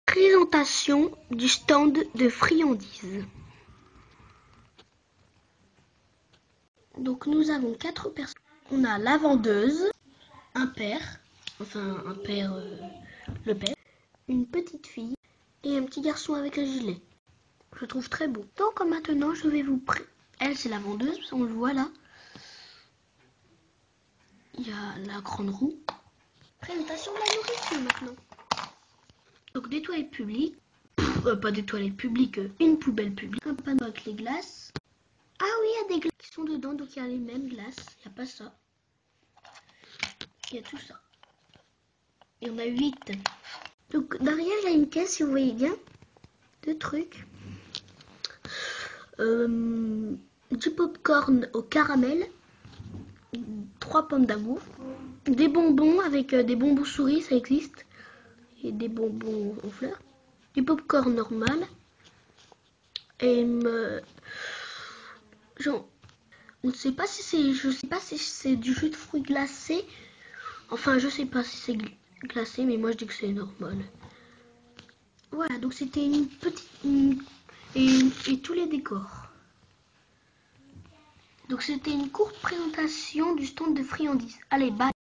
Présentation du stand de friandises. Donc nous avons 4 personnes. On a la vendeuse, un père, le père, une petite fille et un petit garçon avec un gilet. Je trouve très beau. Donc maintenant je vais vous elle c'est la vendeuse, on le voit là. Il y a la grande roue. Présentation de la nourriture maintenant. Donc des toilettes publiques. Pas des toilettes publiques, une poubelle publique, un panneau avec les glaces. Ah oui, il y a des glaces qui sont dedans, donc il y a les mêmes glaces, il n'y a pas ça. Il y a tout ça. Il y en a 8. Donc derrière, il y a une caisse, si vous voyez bien, de trucs. Du popcorn au caramel, 3 pommes d'amour, des bonbons avec des bonbons souris, ça existe, et des bonbons aux fleurs, du popcorn normal, et genre, je sais pas si c'est du jus de fruits glacé. Enfin, je sais pas si c'est glacé, mais moi je dis que c'est normal. Voilà, donc c'était une petite et tous les décors. Donc c'était une courte présentation du stand de friandises. Allez, bye.